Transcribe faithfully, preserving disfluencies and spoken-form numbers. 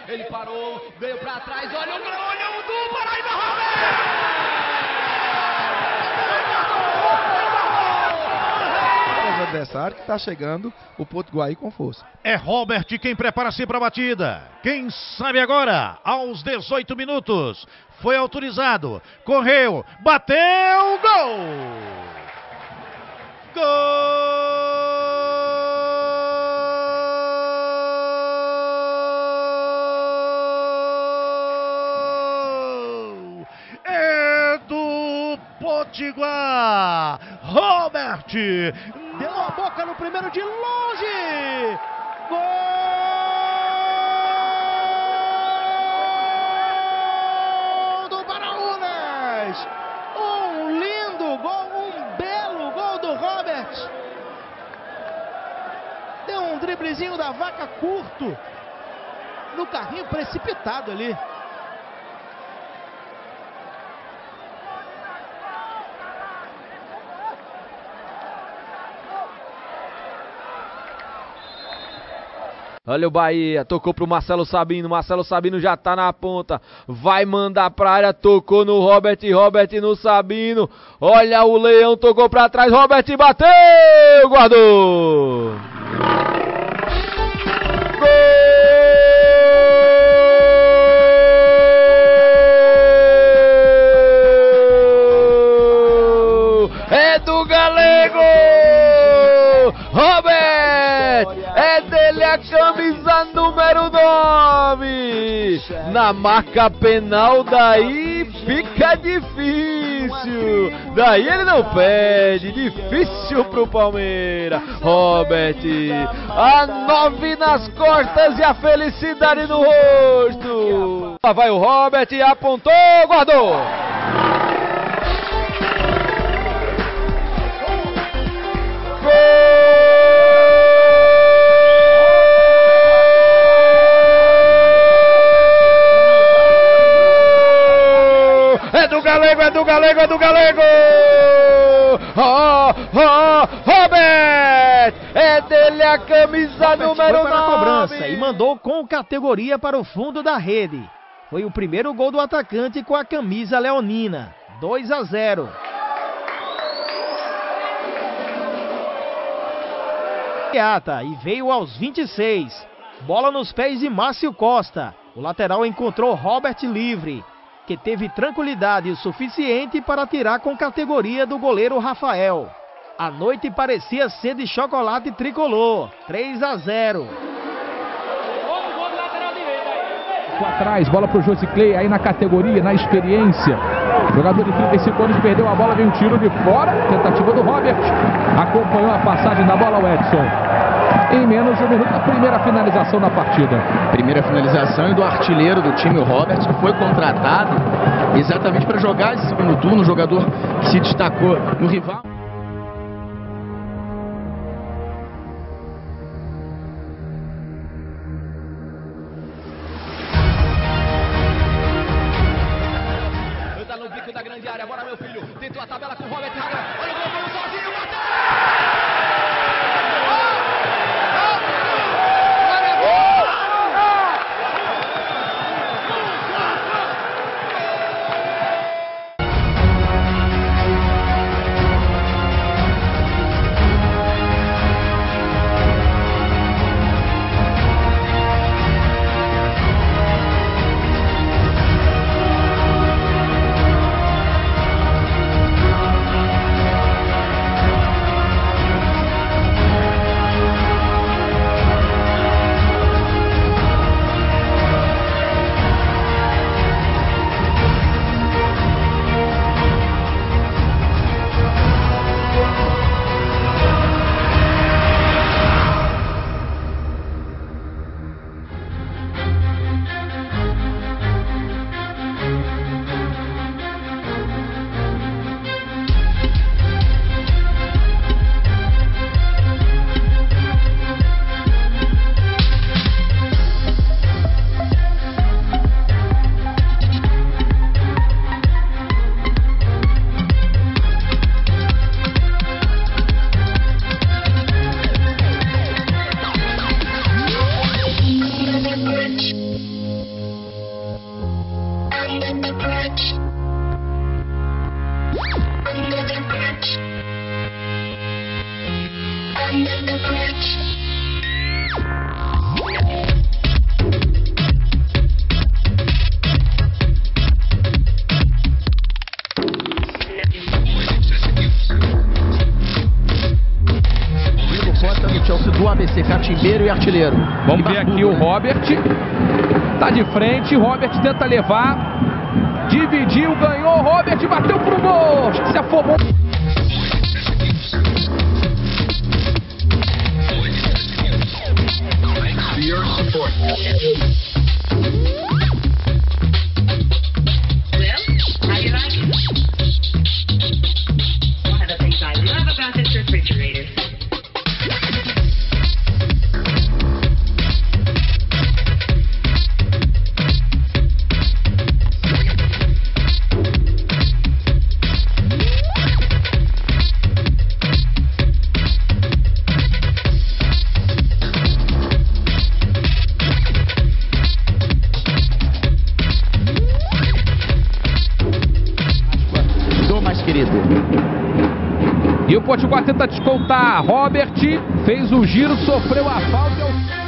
ele parou, veio pra trás, olha o gol, olha o do Paraíba, Robert! Adversário que está chegando o Potiguar com força. É Robert quem prepara-se para a batida. Quem sabe agora, aos dezoito minutos, foi autorizado, correu, bateu, gol! Gol! É do Potiguar! Robert! Deu a boca no primeiro de longe! Gol do Baraunas! Um lindo gol, um belo gol do Robert! Deu um driblezinho da vaca curto no carrinho precipitado ali. Olha o Bahia, tocou pro Marcelo Sabino, Marcelo Sabino já tá na ponta, vai mandar pra área, tocou no Robert, Robert no Sabino, olha o Leão, tocou pra trás, Robert bateu, guardou! Gol! É do Galego! Robert! É dele a camisa número nove. Na marca penal, daí fica difícil. Daí ele não perde. Difícil pro Palmeiras. Robert, a nove nas costas e a felicidade no rosto. Lá vai o Robert, apontou, guardou. É do Galego, é do Galego, é do Galego! Oh, oh, Robert! É dele a camisa Robert número foi para a nove! cobrança e mandou com categoria para o fundo da rede. Foi o primeiro gol do atacante com a camisa leonina. dois a zero. E veio aos vinte e seis. Bola nos pés de Márcio Costa. O lateral encontrou Robert livre, que teve tranquilidade o suficiente para tirar com categoria do goleiro Rafael. A noite parecia ser de chocolate tricolor. três a zero. Atrás, bola pro Josiclei, aí na categoria, na experiência. Jogador de trinta e cinco anos perdeu a bola, veio um tiro de fora. Tentativa do Robert. Acompanhou a passagem da bola o Edson. Em menos de um minuto, a primeira finalização da partida. Primeira finalização e do artilheiro do time, o Robert, que foi contratado exatamente para jogar esse segundo turno, jogador que se destacou no rival. Tá no bico da grande área, bora meu filho, tentou a tabela com o Robert, olha o gol, sozinho, bateu! Do A B C, catimbeiro e artilheiro. Vamos E ver aqui barbudo, o né? Robert. Tá de frente, Robert tenta levar. Dividiu, ganhou, Robert bateu pro gol. Se afobou. E o Potiguar tenta descontar. Robert fez o giro, sofreu a falta.